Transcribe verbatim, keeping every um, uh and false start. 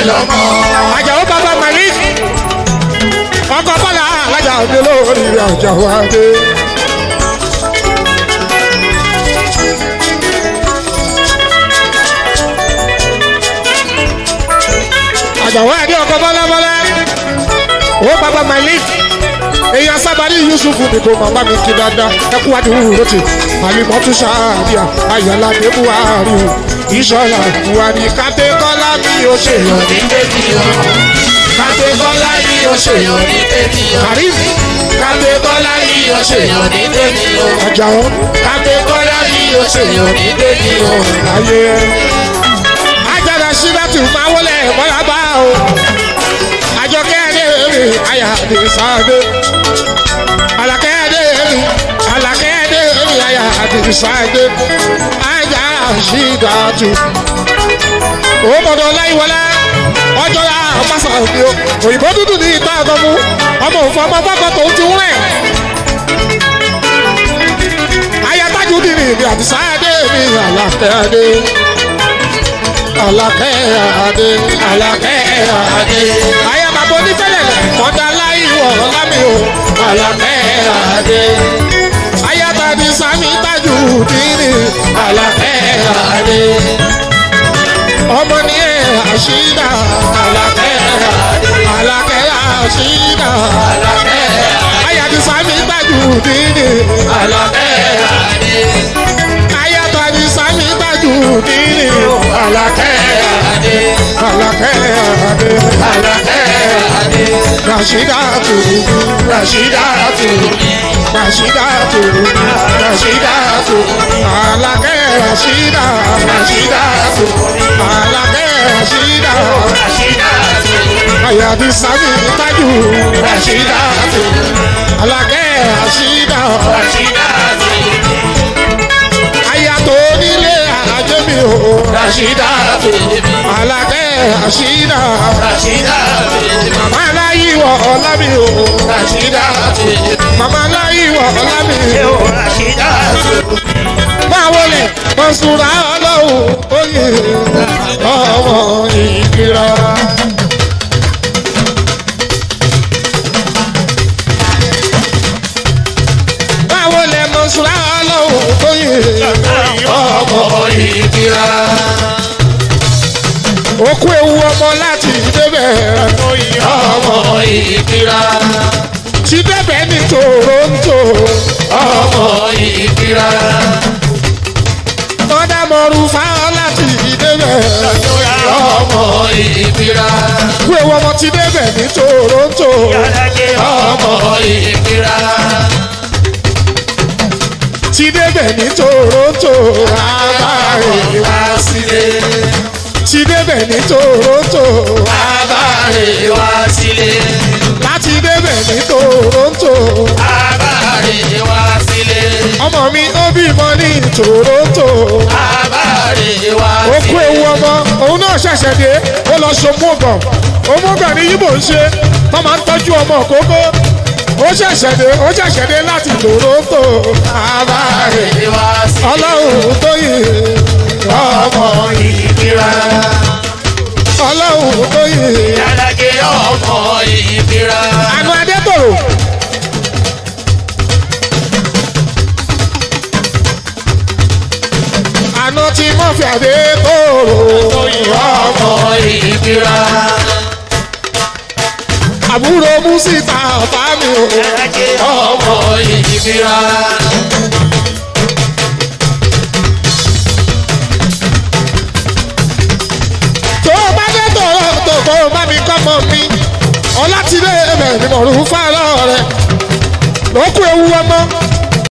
lọ́mọ. Àjàó bàbá Malik ọkọ̀ bọ́lá alájà òde lórí Àjàó adé. Àjàó adé ọkọ̀ bọ́lá bọ́lá ó bàbá Malik èèyàn sábàrí Yusufu ni kò máa bá mi kí dáadáa ẹkú àdéhùn lóde àlìmọ́tún ṣáàbíà ayọ̀lá dé buhari o ìṣọ̀lá buhari kàtẹ́kọ́lá mi ò ṣe yàn ní tèmi o kàtẹ́kọ́lá mi ò ṣe yàn ní tèmi o karim kàtẹ́kọ́lá mi ò ṣe yàn ní tèmi o Àjàó kàtẹ́kọ́lá mi ò ṣe yàn ní tèmi o ayé ajára síbẹ̀tì máa wọlé bọ́lá bá o àjọkẹ́ ẹ̀dẹ́ àyà àdè sáadé alakẹ́ ẹ̀dẹ́ alakẹ́ ẹ̀dẹ́ àyà àdè sáadé ajá àṣìdájú ó mọ̀dọ̀ láìwọlé ọjọ́ ya pásá òbí o òyìnbó dúdú ní ìta àgọ́mú ọmọ òfò ọmọ pápá tó ti wúrẹ̀ ayatájú dìrì ní àdè sáadé mi alakẹ́ ẹ̀dẹ́ alakẹ́ ẹ̀dẹ́ alakẹ́ ẹ̀dẹ́ ayababo nífẹ̀lẹ̀ kọ́dá láìwọ̀ lámì o alakẹ́ ẹ̀dẹ́ ayabadi sami tájú dìrì alakẹ́ ẹ̀dẹ́ ọmọ ní ẹ̀ àṣìdá alakẹ́ alakẹ́ àṣìdá alakẹ́ ayabadi sami tájú dìrì alakẹ́ ayabadi sami tájú dìrì alakẹ́ alakẹ́ alakẹ́ Rashidatu Rashidatu Rashidatu Rashidatu alakẹ́ Rashida Rashidatu alakẹ́ Rashida Rashidatu ayadi sami tájú Rashidatu alakẹ́ Rashida Rashidatu ayato nílé àjẹmí o Rashidatu alakẹ́ Rashida Rashidatu mama láyíwọ̀ ọlámi o Rashidatu mama láyíwọ̀ ọlámi o Rashidatu máa wọlé mọ̀sùlá ọlọ́run oyè ọmọ ìgbìrà. máa wọlé mọ̀sùlá ọlọ́run oyè ọmọ ìgbìrà. Okú ewu ọmọ láti débẹ̀ ọmọ ìgbìrà. Ti débẹ̀ ní Toronto ọmọ ìgbìrà. Mọ́dá mọ̀rú fáwọn láti débẹ̀ ọmọ ìgbìrà. Okú ewu ọmọ ti débẹ̀ ní Toronto ọmọ ìgbìrà. Ti débẹ̀ ní Toronto àbáyé wá sílé. Ti débẹ̀ ní Toronto abáre wá sílé. Láti débẹ̀ ní Toronto abáre wá sílé. Ọmọ mi ó bímọ ní Toronto abáre wá sílé. Ó kú ewu ọmọ òun náà ṣẹ̀ṣẹ̀ dé ó lọ ṣomúgàn òmùgàn ní Yíbò ń ṣe wọ́n máa ń tọ́jú ọmọ kókó ó ṣẹ̀ṣẹ̀ dé ó ṣẹ̀ṣẹ̀ dé láti Toronto abáre wá sílé. Ọlọ́run tó yìí ọmọ ìgbìrà. Ọlọ́run tó yìí alágé ọmọ ìgbìrà. Àná Adétòrò. Àná tí mo fi Adétòrò ọmọ ìgbìrà. Àbúrò Músítà ọ̀tá mi ò alágé ọmọ ìgbìrà. Kó o bá mi kọ́mọ mi ọlátìlẹ́ ẹ̀bẹ̀ ni mo rú fáwọn rẹ̀ lókù ewu ọmọ